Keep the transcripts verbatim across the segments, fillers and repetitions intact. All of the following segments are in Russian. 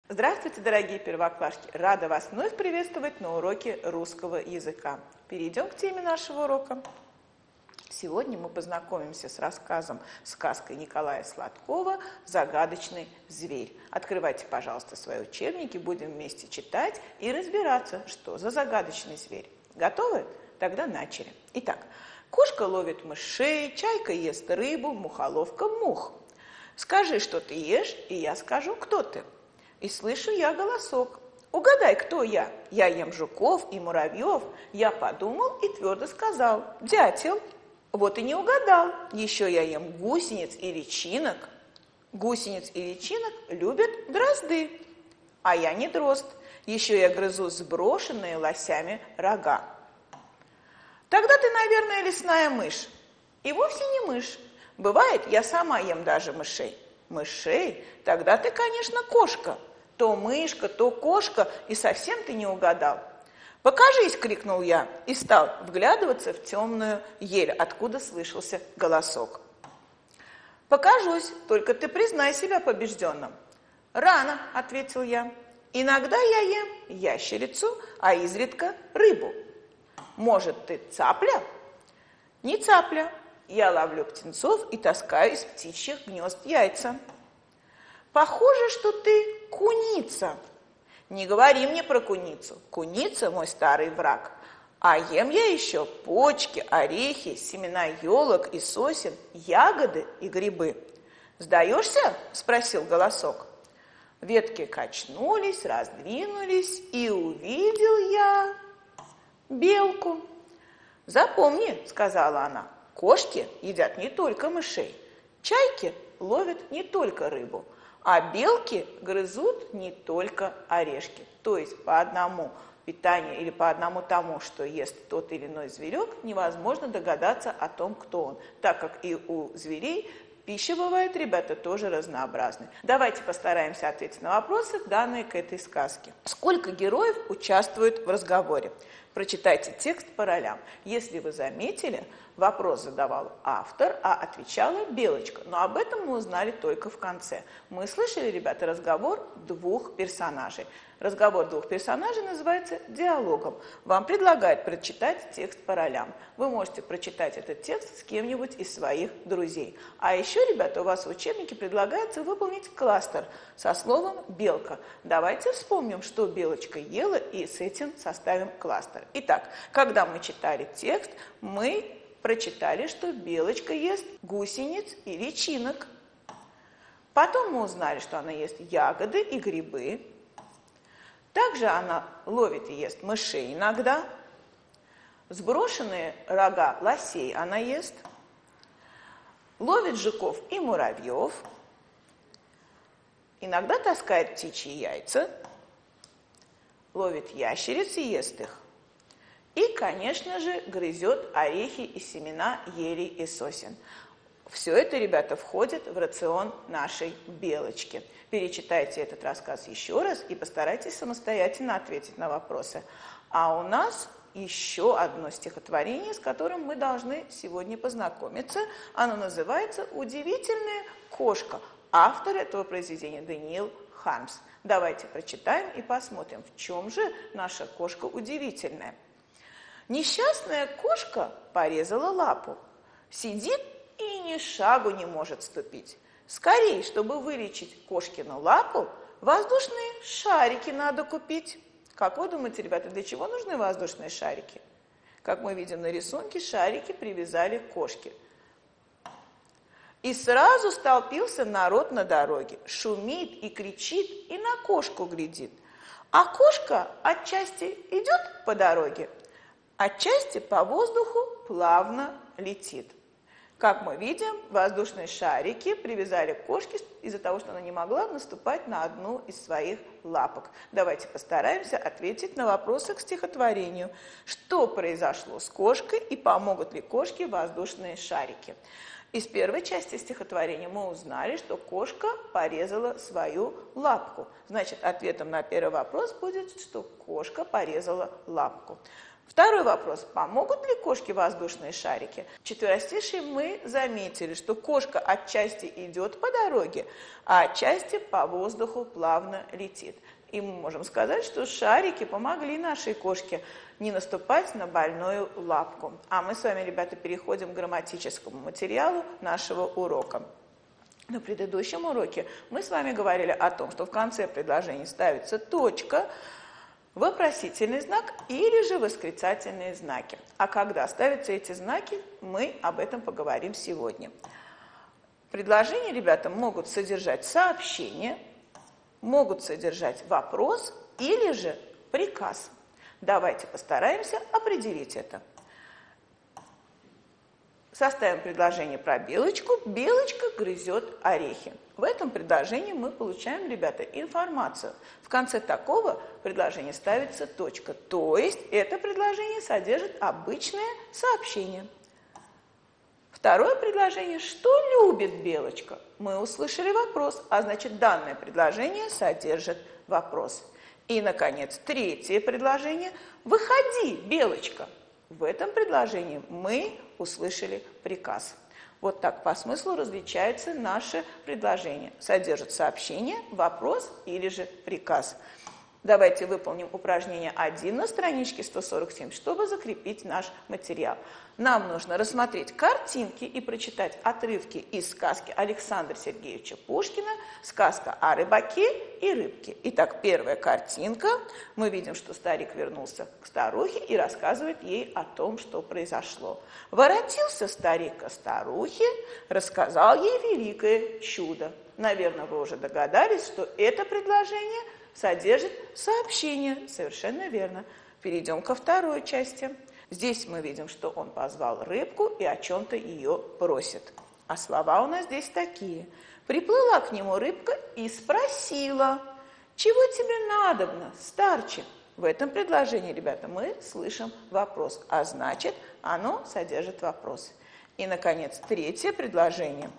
Здравствуйте, дорогие первоклашки! Рада вас вновь приветствовать на уроке русского языка. Перейдем к теме нашего урока. Сегодня мы познакомимся с рассказом, сказкой Николая Сладкова «Загадочный зверь». Открывайте, пожалуйста, свои учебники, будем вместе читать и разбираться, что за загадочный зверь. Готовы? Тогда начали. Итак, кошка ловит мышей, чайка ест рыбу, мухоловка мух. Скажи, что ты ешь, и я скажу, кто ты. И слышу я голосок. Угадай, кто я? Я ем жуков и муравьев. Я подумал и твердо сказал: дятел. Вот и не угадал. Еще я ем гусениц и личинок. Гусениц и личинок любят дрозды. А я не дрозд. Еще я грызу сброшенные лосями рога. Тогда ты, наверное, лесная мышь. И вовсе не мышь. Бывает, я сама ем даже мышей. Мышей? Тогда ты, конечно, кошка. То мышка, то кошка, и совсем ты не угадал. «Покажись!» – крикнул я и стал вглядываться в темную ель, откуда слышался голосок. «Покажусь, только ты признай себя побежденным». «Рано!» – ответил я. «Иногда я ем ящерицу, а изредка рыбу». «Может, ты цапля?» «Не цапля. Я ловлю птенцов и таскаю из птичьих гнезд яйца». «Похоже, что ты куница». «Не говори мне про куницу. Куница – мой старый враг. А ем я еще почки, орехи, семена елок и сосен, ягоды и грибы». «Сдаешься?» – спросил голосок. Ветки качнулись, раздвинулись, и увидел я белку. «Запомни», – сказала она, – «кошки едят не только мышей, чайки ловят не только рыбу, а белки грызут не только орешки». То есть по одному питанию или по одному тому, что ест тот или иной зверек, невозможно догадаться о том, кто он, так как и у зверей пища бывает, ребята, тоже разнообразной. Давайте постараемся ответить на вопросы, данные к этой сказке. Сколько героев участвует в разговоре? Прочитайте текст по ролям. Если вы заметили, вопрос задавал автор, а отвечала Белочка. Но об этом мы узнали только в конце. Мы слышали, ребята, разговор двух персонажей. Разговор двух персонажей называется диалогом. Вам предлагают прочитать текст по ролям. Вы можете прочитать этот текст с кем-нибудь из своих друзей. А еще, ребята, у вас в учебнике предлагается выполнить кластер со словом «белка». Давайте вспомним, что Белочка ела, и с этим составим кластер. Итак, когда мы читали текст, мы прочитали, что Белочка ест гусениц и личинок. Потом мы узнали, что она ест ягоды и грибы. Также она ловит и ест мышей иногда. Сброшенные рога лосей она ест. Ловит жуков и муравьев. Иногда таскает птичьи яйца. Ловит ящериц и ест их. И, конечно же, грызет орехи и семена елей и сосен. Все это, ребята, входит в рацион нашей Белочки. Перечитайте этот рассказ еще раз и постарайтесь самостоятельно ответить на вопросы. А у нас еще одно стихотворение, с которым мы должны сегодня познакомиться. Оно называется «Удивительная кошка». Автор этого произведения Даниил Хармс. Давайте прочитаем и посмотрим, в чем же наша кошка удивительная. Несчастная кошка порезала лапу. Сидит и ни шагу не может ступить. Скорей, чтобы вылечить кошкину лапу, воздушные шарики надо купить. Как вы думаете, ребята, для чего нужны воздушные шарики? Как мы видим на рисунке, шарики привязали к кошке. И сразу столпился народ на дороге. Шумит и кричит, и на кошку глядит. А кошка отчасти идет по дороге, отчасти по воздуху плавно летит. Как мы видим, воздушные шарики привязали к кошке из-за того, что она не могла наступать на одну из своих лапок. Давайте постараемся ответить на вопросы к стихотворению. Что произошло с кошкой и помогут ли кошке воздушные шарики? Из первой части стихотворения мы узнали, что кошка порезала свою лапку. Значит, ответом на первый вопрос будет, что кошка порезала лапку. Второй вопрос. Помогут ли кошке воздушные шарики? В четверостишии мы заметили, что кошка отчасти идет по дороге, а отчасти по воздуху плавно летит. И мы можем сказать, что шарики помогли нашей кошке не наступать на больную лапку. А мы с вами, ребята, переходим к грамматическому материалу нашего урока. На предыдущем уроке мы с вами говорили о том, что в конце предложения ставится точка, вопросительный знак или же восклицательные знаки. А когда ставятся эти знаки, мы об этом поговорим сегодня. Предложения, ребята, могут содержать сообщение, могут содержать вопрос или же приказ. Давайте постараемся определить это. Составим предложение про Белочку. Белочка грызет орехи. В этом предложении мы получаем, ребята, информацию. В конце такого предложения ставится точка. То есть это предложение содержит обычное сообщение. Второе предложение. Что любит Белочка? Мы услышали вопрос, а значит данное предложение содержит вопрос. И, наконец, третье предложение. Выходи, Белочка. В этом предложении мы услышали приказ. Вот так по смыслу различается наше предложение. Содержит сообщение, вопрос или же приказ. Давайте выполним упражнение один на страничке сто сорок семь, чтобы закрепить наш материал. Нам нужно рассмотреть картинки и прочитать отрывки из сказки Александра Сергеевича Пушкина «Сказка о рыбаке и рыбке». Итак, первая картинка. Мы видим, что старик вернулся к старухе и рассказывает ей о том, что произошло. Воротился старик ко старухе, рассказал ей великое чудо. Наверное, вы уже догадались, что это предложение содержит сообщение. Совершенно верно. Перейдем ко второй части. Здесь мы видим, что он позвал рыбку и о чем-то ее просит. А слова у нас здесь такие. Приплыла к нему рыбка и спросила: «Чего тебе надобно, старче?» В этом предложении, ребята, мы слышим вопрос, а значит, оно содержит вопрос. И, наконец, третье предложение.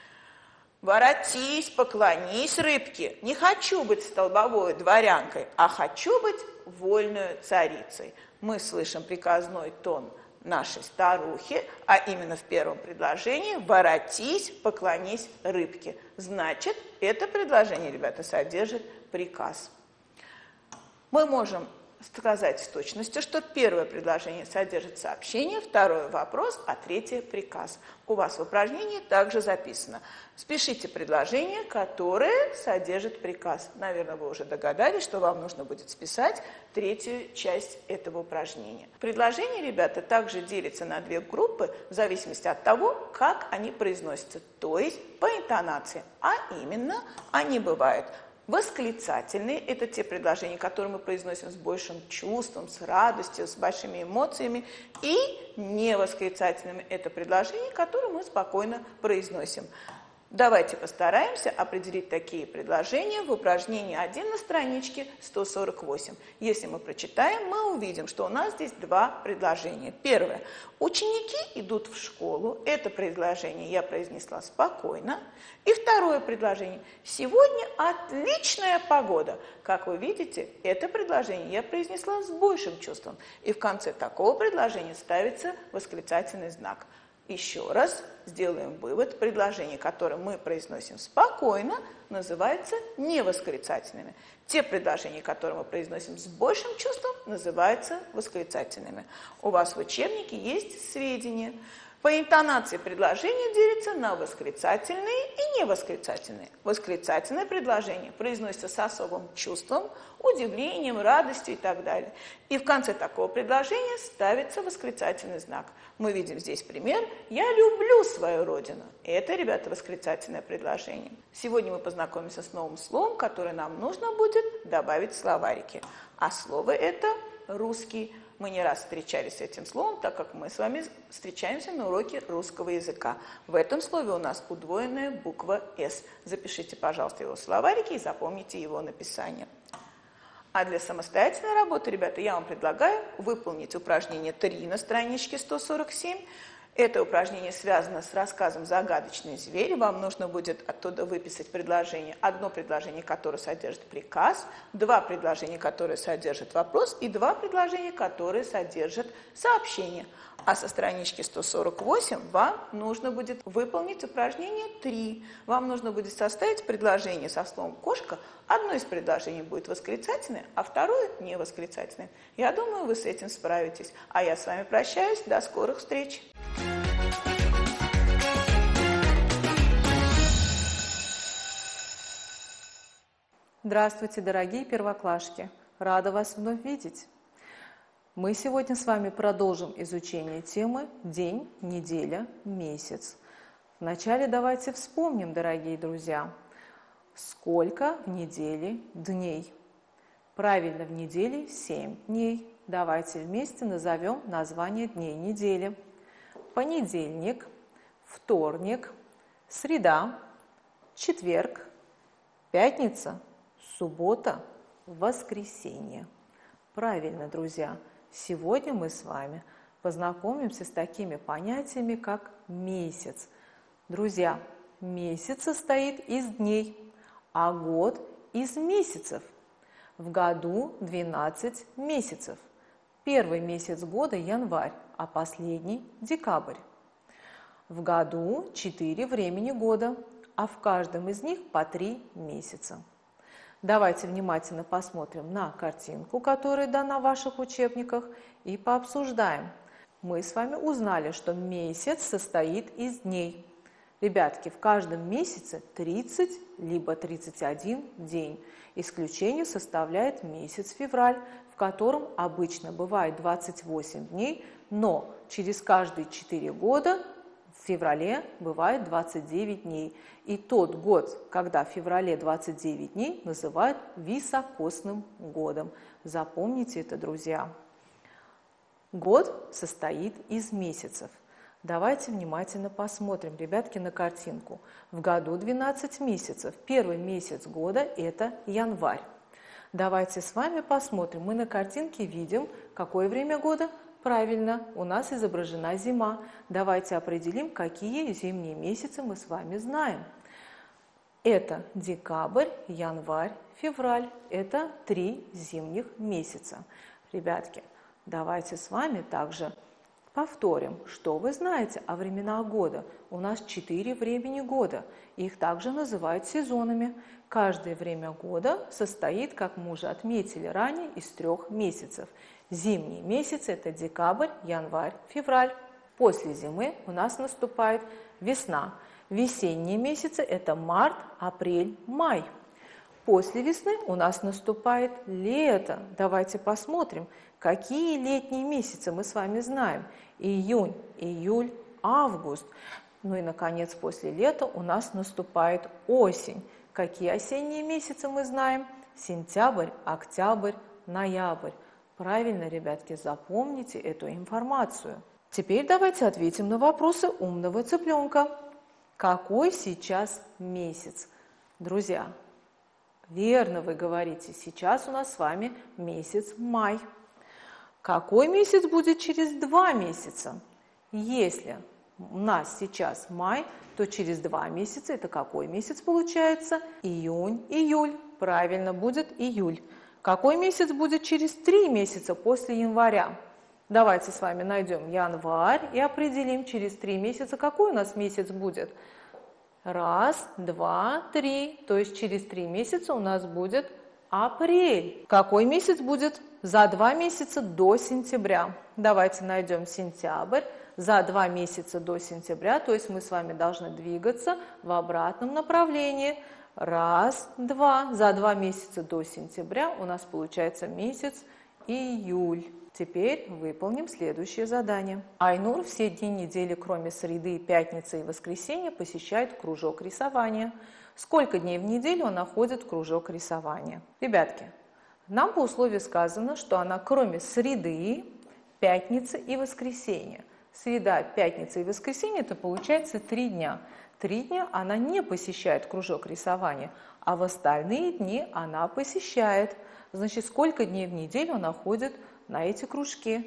«Воротись, поклонись рыбке. Не хочу быть столбовой дворянкой, а хочу быть вольную царицей». Мы слышим приказной тон нашей старухи, а именно в первом предложении «воротись, поклонись рыбке». Значит, это предложение, ребята, содержит приказ. Мы можем сказать с точностью, что первое предложение содержит сообщение, второе – вопрос, а третье – приказ. У вас в упражнении также записано. Спишите предложение, которое содержит приказ. Наверное, вы уже догадались, что вам нужно будет списать третью часть этого упражнения. Предложения, ребята, также делятся на две группы в зависимости от того, как они произносятся, то есть по интонации. А именно, они бывают восклицательные – это те предложения, которые мы произносим с большим чувством, с радостью, с большими эмоциями. И невосклицательными – это предложения, которые мы спокойно произносим. Давайте постараемся определить такие предложения в упражнении один на страничке сто сорок восемь. Если мы прочитаем, мы увидим, что у нас здесь два предложения. Первое. Ученики идут в школу. Это предложение я произнесла спокойно. И второе предложение. Сегодня отличная погода. Как вы видите, это предложение я произнесла с большим чувством. И в конце такого предложения ставится восклицательный знак. Еще раз сделаем вывод. Предложения, которые мы произносим спокойно, называются невосклицательными. Те предложения, которые мы произносим с большим чувством, называются восклицательными. У вас в учебнике есть сведения. По интонации предложения делятся на восклицательные и невосклицательные. Восклицательное предложение произносится с особым чувством, удивлением, радостью и так далее. И в конце такого предложения ставится восклицательный знак. Мы видим здесь пример «Я люблю свою родину». Это, ребята, восклицательное предложение. Сегодня мы познакомимся с новым словом, которое нам нужно будет добавить в словарики. А слово это «русский». Мы не раз встречались с этим словом, так как мы с вами встречаемся на уроке русского языка. В этом слове у нас удвоенная буква «С». Запишите, пожалуйста, его в словарике и запомните его написание. А для самостоятельной работы, ребята, я вам предлагаю выполнить упражнение три на страничке сто сорок семь. Это упражнение связано с рассказом «Загадочные звери». Вам нужно будет оттуда выписать предложение. Одно предложение, которое содержит приказ, два предложения, которые содержат вопрос, и два предложения, которые содержат сообщение. А со странички сто сорок восемь вам нужно будет выполнить упражнение три. Вам нужно будет составить предложение со словом «кошка». Одно из предложений будет восклицательное, а второе – невосклицательное. Я думаю, вы с этим справитесь. А я с вами прощаюсь. До скорых встреч! Здравствуйте, дорогие первоклашки! Рада вас вновь видеть! Мы сегодня с вами продолжим изучение темы «День, неделя, месяц». Вначале давайте вспомним, дорогие друзья, сколько в неделе дней. Правильно, в неделе семь дней. Давайте вместе назовем название дней недели. Понедельник, вторник, среда, четверг, пятница, суббота, воскресенье. Правильно, друзья. Сегодня мы с вами познакомимся с такими понятиями, как месяц. Друзья, месяц состоит из дней, а год из месяцев. В году двенадцать месяцев. Первый месяц года – январь, а последний – декабрь. В году четыре времени года, а в каждом из них по три месяца. Давайте внимательно посмотрим на картинку, которая дана в ваших учебниках, и пообсуждаем. Мы с вами узнали, что месяц состоит из дней. Ребятки, в каждом месяце тридцать либо тридцать один день. Исключение составляет месяц февраль, в котором обычно бывает двадцать восемь дней, но через каждые четыре года в феврале бывает двадцать девять дней. И тот год, когда в феврале двадцать девять дней, называют високосным годом. Запомните это, друзья. Год состоит из месяцев. Давайте внимательно посмотрим, ребятки, на картинку. В году двенадцать месяцев. Первый месяц года – это январь. Давайте с вами посмотрим. Мы на картинке видим, какое время года? Правильно, у нас изображена зима. Давайте определим, какие зимние месяцы мы с вами знаем. Это декабрь, январь, февраль. Это три зимних месяца. Ребятки, давайте с вами также повторим, что вы знаете о временах года. У нас четыре времени года. Их также называют сезонами. Каждое время года состоит, как мы уже отметили ранее, из трех месяцев. Зимние месяцы – это декабрь, январь, февраль. После зимы у нас наступает весна. Весенние месяцы – это март, апрель, май. После весны у нас наступает лето. Давайте посмотрим, какие летние месяцы мы с вами знаем. Июнь, июль, август. Ну и, наконец, после лета у нас наступает осень. Какие осенние месяцы мы знаем? Сентябрь, октябрь, ноябрь. Правильно, ребятки, запомните эту информацию. Теперь давайте ответим на вопросы умного цыпленка. Какой сейчас месяц? Друзья, верно вы говорите, сейчас у нас с вами месяц май. Какой месяц будет через два месяца? Если у нас сейчас май, то через два месяца, это какой месяц получается? Июнь, июль. Правильно, будет июль. Какой месяц будет через три месяца после января? Давайте с вами найдем январь и определим через три месяца, какой у нас месяц будет. Раз, два, три. То есть через три месяца у нас будет апрель. Какой месяц будет за два месяца до сентября? Давайте найдем сентябрь. За два месяца до сентября, то есть мы с вами должны двигаться в обратном направлении. Раз, два. За два месяца до сентября у нас получается месяц июль. Теперь выполним следующее задание. Айнур все дни недели, кроме среды, пятницы и воскресенья, посещает кружок рисования. Сколько дней в неделю она ходит в кружок рисования? Ребятки, нам по условию сказано, что она кроме среды, пятницы и воскресенья. Среда, пятница и воскресенье – это получается три дня. Три дня она не посещает кружок рисования, а в остальные дни она посещает. Значит, сколько дней в неделю она ходит на эти кружки?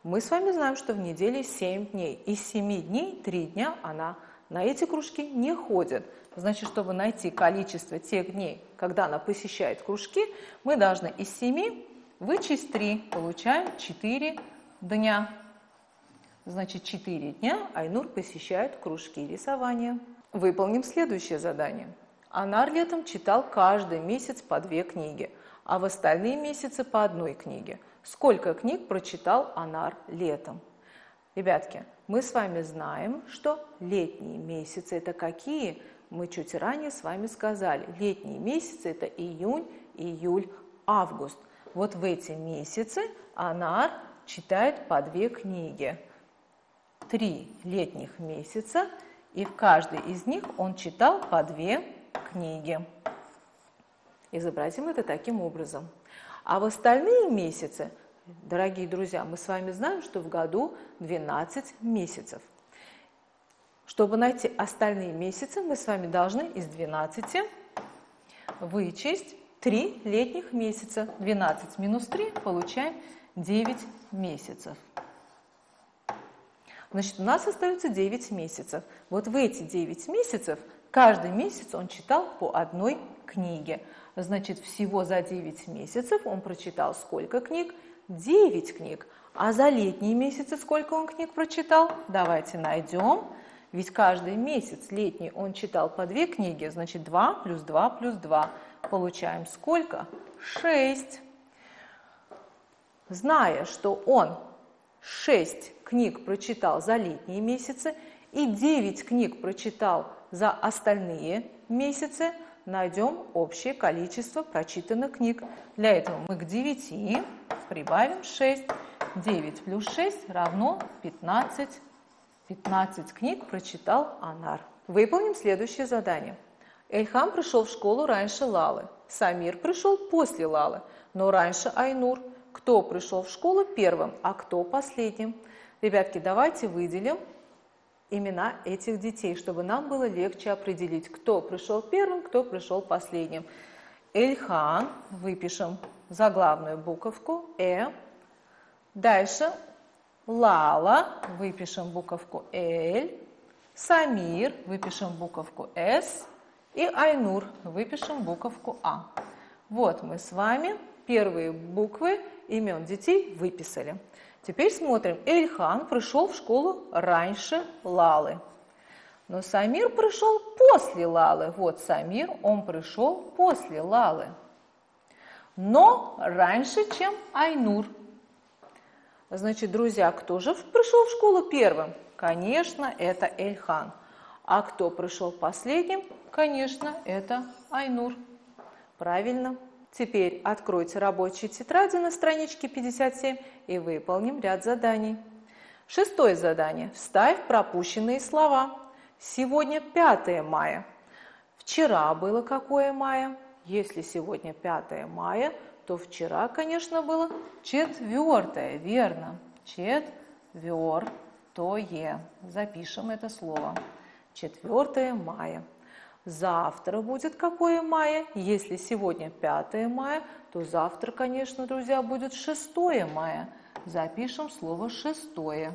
Мы с вами знаем, что в неделе семь дней. Из семи дней три дня она на эти кружки не ходит. Значит, чтобы найти количество тех дней, когда она посещает кружки, мы должны из семи вычесть три. Получаем четыре дня. Значит, четыре дня Айнур посещает кружки рисования. Выполним следующее задание. Анар летом читал каждый месяц по две книги, а в остальные месяцы по одной книге. Сколько книг прочитал Анар летом? Ребятки, мы с вами знаем, что летние месяцы – это какие? Мы чуть ранее с вами сказали. Летние месяцы – это июнь, июль, август. Вот в эти месяцы Анар читает по две книги. Три летних месяца, и в каждой из них он читал по две книги. Изобразим это таким образом. А в остальные месяцы, дорогие друзья, мы с вами знаем, что в году двенадцать месяцев. Чтобы найти остальные месяцы, мы с вами должны из двенадцати вычесть три летних месяца. двенадцать минус три получаем девять месяцев. Значит, у нас остается девять месяцев. Вот в эти девять месяцев каждый месяц он читал по одной книге. Значит, всего за девять месяцев он прочитал сколько книг? девять книг. А за летние месяцы сколько он книг прочитал? Давайте найдем. Ведь каждый месяц летний он читал по две книги, значит, два плюс два плюс два. Получаем сколько? шесть. Зная, что он шесть книг прочитал за летние месяцы и девять книг прочитал за остальные месяцы, найдем общее количество прочитанных книг. Для этого мы к девяти прибавим шесть. девять плюс шесть равно пятнадцать. пятнадцать книг прочитал Анар. Выполним следующее задание. Эльхам пришел в школу раньше Лалы. Самир пришел после Лалы, но раньше Айнур. Кто пришел в школу первым, а кто последним? Ребятки, давайте выделим имена этих детей, чтобы нам было легче определить, кто пришел первым, кто пришел последним. Эльхан, выпишем заглавную буковку Э. Дальше Лала, выпишем буковку Л. Самир, выпишем буковку С. И Айнур, выпишем буковку А. Вот мы с вами первые буквы имен детей выписали. Теперь смотрим. Эльхан пришел в школу раньше Лалы. Но Самир пришел после Лалы. Вот Самир, он пришел после Лалы. Но раньше, чем Айнур. Значит, друзья, кто же пришел в школу первым? Конечно, это Эльхан. А кто пришел последним? Конечно, это Айнур. Правильно. Теперь откройте рабочие тетради на страничке пятьдесят семь и выполним ряд заданий. Шестое задание. Вставь пропущенные слова. Сегодня пятое мая. Вчера было какое мая? Если сегодня пятое мая, то вчера, конечно, было четвертое. Верно. Четвертое. Запишем это слово. четвертое мая. Завтра будет какое мая? Если сегодня пятое мая, то завтра, конечно, друзья, будет шестое мая. Запишем слово шестое.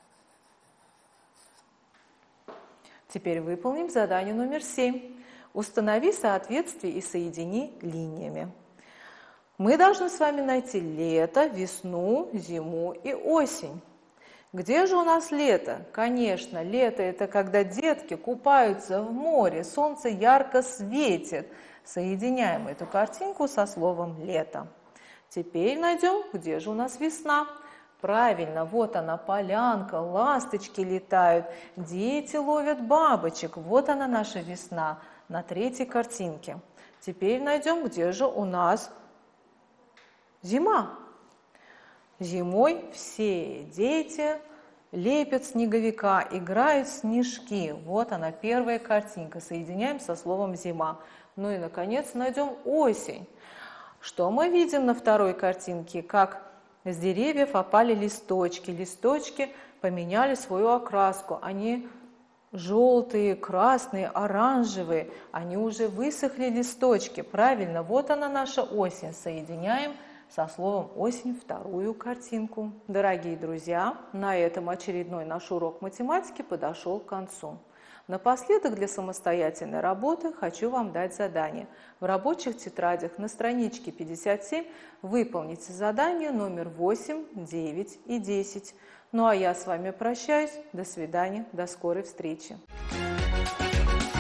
Теперь выполним задание номер семь. Установи соответствие и соедини линиями. Мы должны с вами найти лето, весну, зиму и осень. Где же у нас лето? Конечно, лето – это когда детки купаются в море, солнце ярко светит. Соединяем эту картинку со словом «лето». Теперь найдем, где же у нас весна. Правильно, вот она, полянка, ласточки летают, дети ловят бабочек. Вот она, наша весна, на третьей картинке. Теперь найдем, где же у нас зима. Зимой все дети лепят снеговика, играют в снежки. Вот она, первая картинка. Соединяем со словом «зима». Ну и, наконец, найдем осень. Что мы видим на второй картинке? Как с деревьев опали листочки. Листочки поменяли свою окраску. Они желтые, красные, оранжевые. Они уже высохли листочки. Правильно, вот она наша осень. Соединяем со словом «осень» вторую картинку. Дорогие друзья, на этом очередной наш урок математики подошел к концу. Напоследок для самостоятельной работы хочу вам дать задание. В рабочих тетрадях на страничке пятьдесят семь выполните задание номер восемь, девять и десять. Ну а я с вами прощаюсь. До свидания, до скорой встречи.